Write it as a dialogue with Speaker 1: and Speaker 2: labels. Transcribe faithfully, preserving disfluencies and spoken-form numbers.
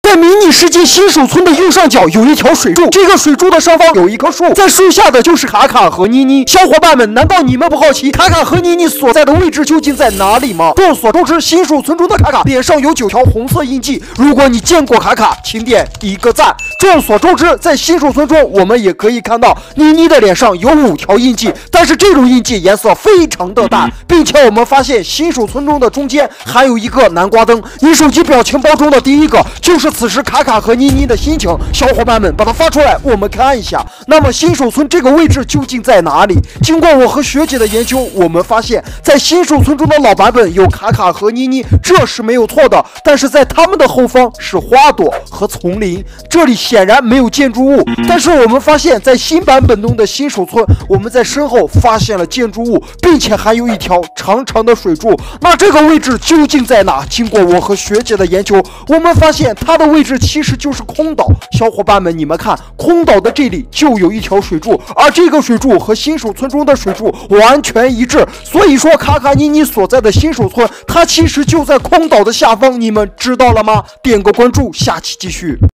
Speaker 1: 在迷你世界新手村的右上角有一条水柱，这个水柱的上方有一棵树，在树下的就是卡卡和妮妮。小伙伴们，难道你们不好奇卡卡和妮妮所在的位置究竟在哪里吗？众所周知，新手村中的卡卡脸上有九条红色印记，如果你见过卡卡，请点一个赞。众所周知，在新手村中，我们也可以看到妮妮的脸上有五条印记，但是这种印记颜色非常的淡，并且我们发现新手村中的中间还有一个南瓜灯。你手机表情包中的第一个就是此时卡卡和妮妮的心情，小伙伴们把它发出来，我们看一下。那么新手村这个位置究竟在哪里？经过我和学姐的研究，我们发现，在新手村中的老版本有卡卡和妮妮，这是没有错的。但是在他们的后方是花朵和丛林，这里显然没有建筑物。但是我们发现，在新版本中的新手村，我们在身后发现了建筑物，并且还有一条长长的水柱。那这个位置究竟在哪？经过我和学姐的研究，我们发现它的位置其实就是空岛。小伙伴们，你们看，空岛的这里就有一条水柱，而这个水柱和新手村中的水柱完全一致。所以说，卡卡妮妮所在的新手村，它其实就在空岛的下方。你们知道了吗？点个关注，下期继续。